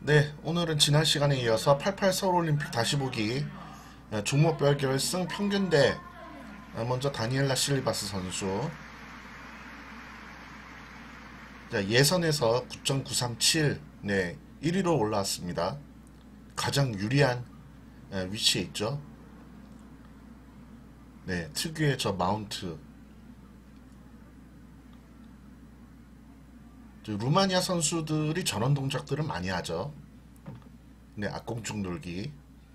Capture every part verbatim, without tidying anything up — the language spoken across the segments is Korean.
네, 오늘은 지난 시간에 이어서 팔십팔 서울올림픽 다시 보기 종목별 결승 평균대. 먼저 다니엘라 실리바스 선수. 자, 예선에서 구 점 구삼칠, 네, 일 위로 올라왔습니다. 가장 유리한 위치에 있죠. 네, 특유의 저 마운트. 루마니아 선수들이 저런 동작들을 많이 하죠. 네, 앞공중 돌기.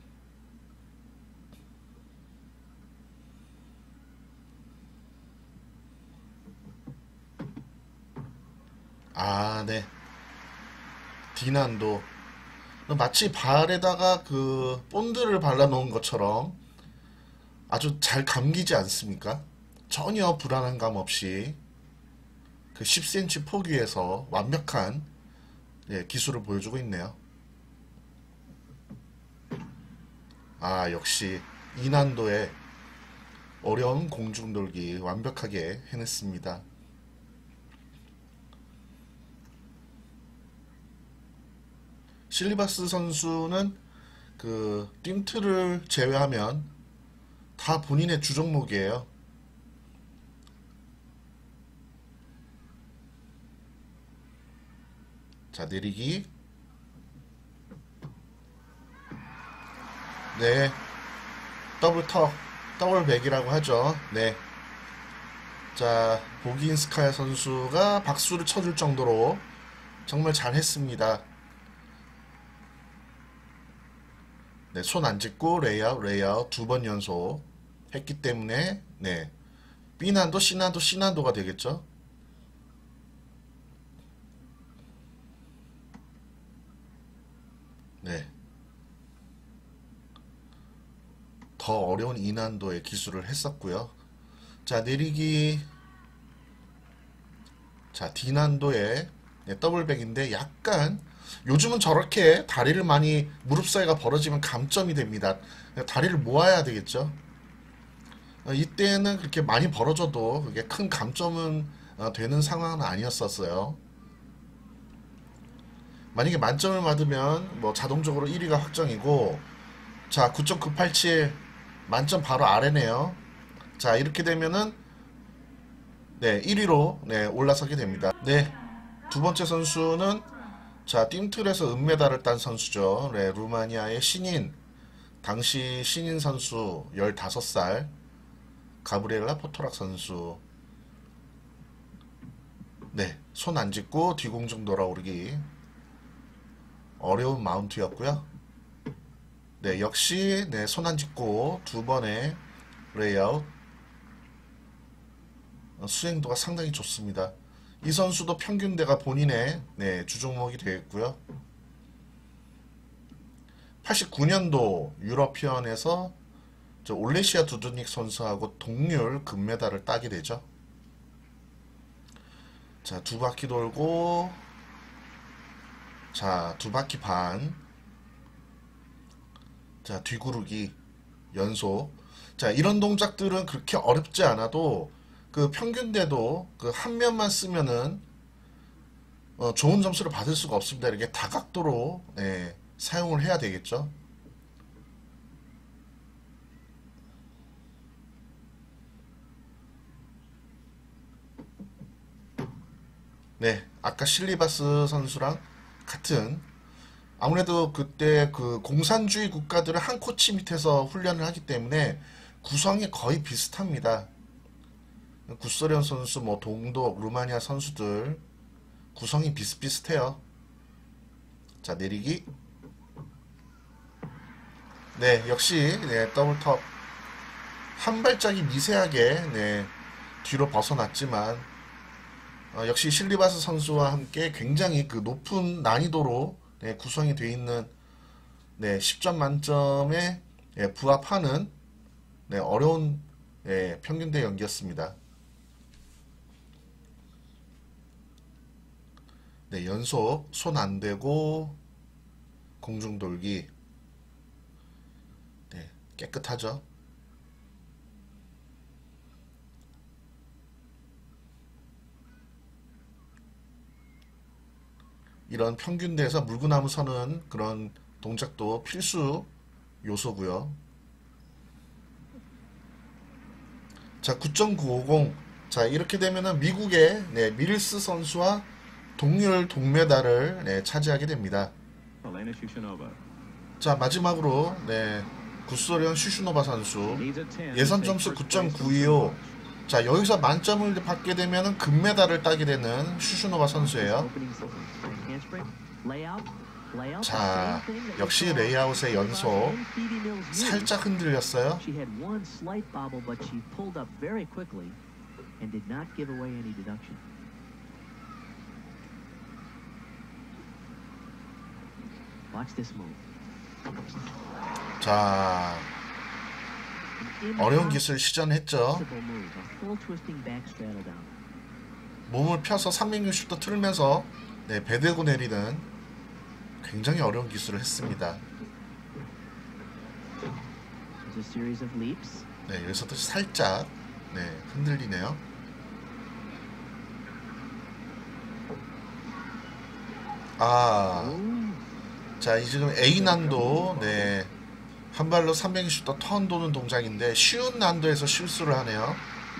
아, 네. 디난도. 마치 발에다가 그 본드를 발라놓은 것처럼 아주 잘 감기지 않습니까? 전혀 불안한 감 없이 그 십 센티미터 포기에서 완벽한, 예, 기술을 보여주고 있네요. 아, 역시 이난도의 어려운 공중돌기 완벽하게 해냈습니다. 실리바스 선수는 그 띵트를 제외하면 다 본인의 주 종목이에요. 자, 내리기. 네, 더블 턱, 더블 백이라고 하죠. 네. 자, 보긴스카야 선수가 박수를 쳐줄 정도로 정말 잘했습니다. 네, 손 안 짚고 레이아웃, 레이아웃 두 번 연속 했기 때문에, 네, B난도, C난도, C난도가 되겠죠. 네, 더 어려운 E난도의 기술을 했었고요. 자, 내리기. 자, D난도의, 네, 더블백인데 약간 요즘은 저렇게 다리를 많이, 무릎 사이가 벌어지면 감점이 됩니다. 다리를 모아야 되겠죠. 어, 이때는 그렇게 많이 벌어져도 그게 큰 감점은 어, 되는 상황은 아니었었어요. 만약에 만점을 받으면 뭐 자동적으로 일 위가 확정이고, 자, 구 점 구팔칠 만점 바로 아래네요. 자, 이렇게 되면은, 네, 일 위로, 네, 올라서게 됩니다. 네, 두 번째 선수는, 자, 띵틀에서 은메달을 딴 선수죠. 네, 루마니아의 신인, 당시 신인 선수 열다섯 살 가브리엘라 포토락 선수. 네, 손 안 짚고 뒤공중 돌아오르기. 어려운 마운트였고요. 네, 역시, 네, 손 안 짚고 두 번의 레이아웃. 어, 수행도가 상당히 좋습니다. 이 선수도 평균대가 본인의, 네, 주종목이 되겠고요. 팔십구 년도 유러피언에서 저 올레시아 두두닉 선수하고 동률 금메달을 따게 되죠. 자, 두 바퀴 돌고, 자, 두 바퀴 반. 자, 뒤구르기 연속. 자, 이런 동작들은 그렇게 어렵지 않아도 그 평균대도 그 한 면만 쓰면은 어, 좋은 점수를 받을 수가 없습니다. 이렇게 다각도로, 네, 사용을 해야 되겠죠. 네, 아까 실리바스 선수랑 같은, 아무래도 그때 그 공산주의 국가들은 한 코치 밑에서 훈련을 하기 때문에 구성이 거의 비슷합니다. 구소련 선수, 뭐 동독, 루마니아 선수들 구성이 비슷비슷해요. 자, 내리기. 네, 역시, 네, 더블 톱. 한 발짝이 미세하게, 네, 뒤로 벗어났지만, 어, 역시 실리바스 선수와 함께 굉장히 그 높은 난이도로, 네, 구성이 되어 있는, 네, 십 점 만점에, 예, 부합하는, 네, 어려운, 예, 평균대 연기였습니다. 네, 연속 손 안 대고 공중 돌기. 네, 깨끗하죠. 이런 평균대에서 물구나무 서는 그런 동작도 필수 요소고요. 자, 구 점 구오공. 자, 이렇게 되면은 미국의 네, 밀스 선수와 동률 동메달을 네, 차지하게 됩니다. 자, 마지막으로 네, 구소련 슈슈노바 선수 예선 점수 구 점 구이오. 자, 여기서 만점을 받게 되면은 금메달을 따게 되는 슈슈노바 선수예요. 자, 역시 레이아웃의 연속. 살짝 흔들렸어요. 자, 어려운 기술 시전했죠. 몸을 펴서 삼백육십 도 틀면서 네, 배 대고 내리는 굉장히 어려운 기술을 했습니다. 네, 여기서도 살짝 네, 흔들리네요. 아, 자, 이 지금 A 난도 네, 한 발로 삼백육십 도 턴 도는 동작인데 쉬운 난도에서 실수를 하네요.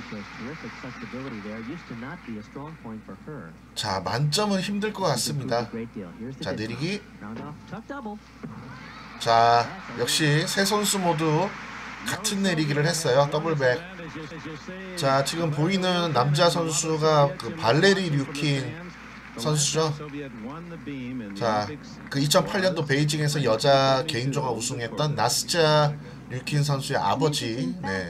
자, 만점은 힘들 것 같습니다. 자, 내리기. 자, 역시 세 선수 모두 같은 내리기를 했어요. 더블백. 자, 지금 보이는 남자 선수가 그 발레리 류킨 선수죠. 자, 그 이천팔 년도 베이징에서 여자 개인종합 우승했던 나스자 류킨 선수의 아버지. 네.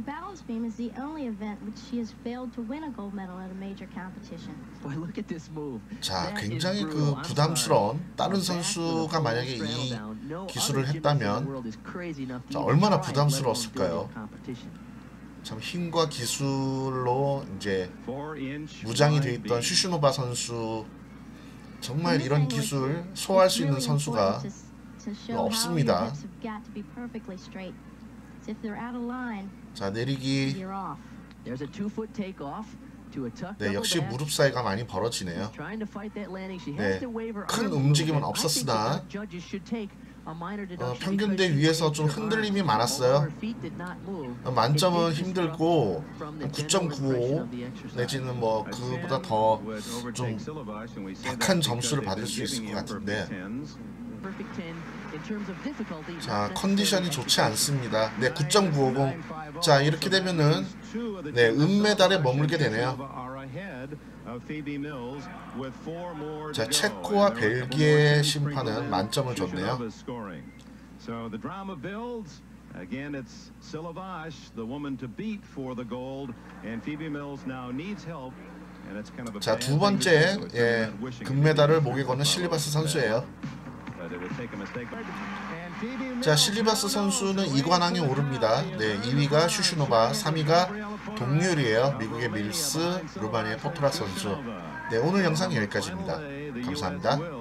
자, 굉장히 그 부담스러운, 다른 선수가 만약에 이 기술을 했다면 자, 얼마나 부담스러웠을까요? 참 힘과 기술로 이제 무장이 되어 있던 슈슈노바 선수, 정말 이런 기술 소화할 수 있는 선수가 없습니다. 자, 내리기. 네, 역시 무릎 사이가 많이 벌어지네요. 네, 큰 움직임은 없었으나 어, 평균대 위에서 좀 흔들림이 많았어요. 어, 만점은 힘들고 구 점 구오 내지는 뭐 그보다 더 좀 박한 점수를 받을 수 있을 것 같은데, 자, 컨디션이 좋지 않습니다. 네, 구 점 구오공. 자, 이렇게 되면은 네, 은메달에 머물게 되네요. 자, 체코와 벨기에 심판은 만점을 줬네요. 자, 두 번째 예, 금메달을 목에 거는 실리바스 선수예요. 자, 실리바스 선수는 이관왕에 오릅니다. 네, 이 위가 슈슈노바, 삼 위가 동률이에요. 미국의 밀스, 루마니아의 포트락 선수. 네, 오늘 영상 여기까지입니다. 감사합니다.